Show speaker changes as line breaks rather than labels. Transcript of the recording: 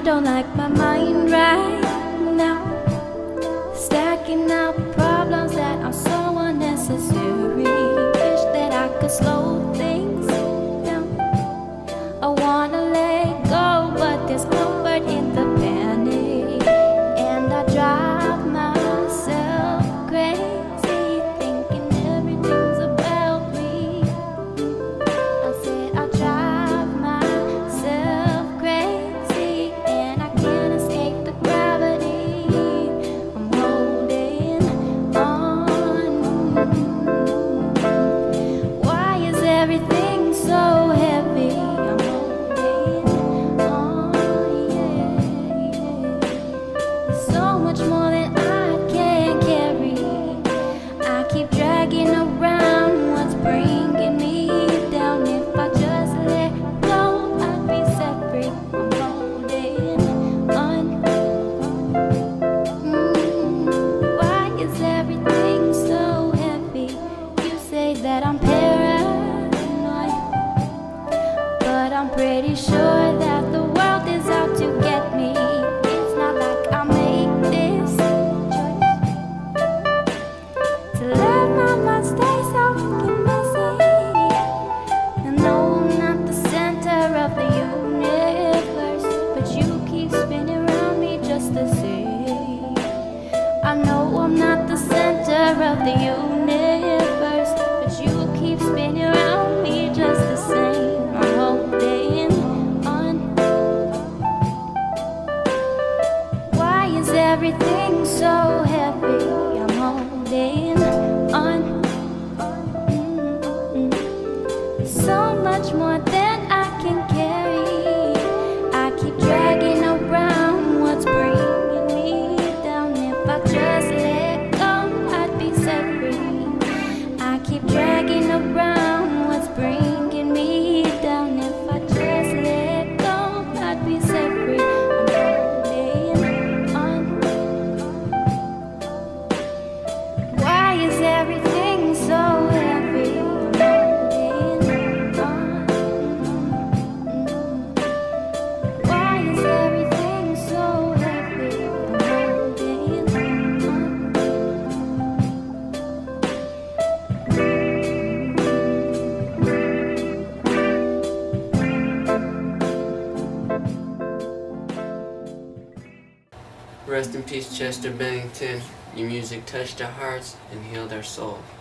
don't like my mind right now, stacking up problems that are so unnecessary. Wish that I could slow things down. I wanna let go, but there's comfort in the panic, and I drive myself crazy thinking everything's about me. I said I drive myself crazy and I can't escape the gravity. I'm holding on. Why is everything so heavy? I'm holding on, yeah. So much more than I can carry. I keep dragging around what's bringing me down. If I just let go, I'd be set free. I'm holding on. Why is everything so heavy? You say that I'm paranoid, but I'm pretty sure that the world is out to get me. It's not like I make this choice to let my mind stay so fucking busy. I know I'm not the center of the universe, but you keep spinning around me just the same. I know I'm not the center of the universe, but you keep spinning around me just the same. I'm holding on. Why is everything so heavy? I'm holding on. So much more than I can carry. I keep dragging around what's bringing me down. If I just let go, I'd be set free. I keep dragging around what's bringing me down. If I just let go, I'd be set free. I'm holding on. Why is everything so heavy? I'm holding on. Why is everything so heavy? I'm holding on.
Rest in peace, Chester Bennington. Your music touched our hearts and healed our soul.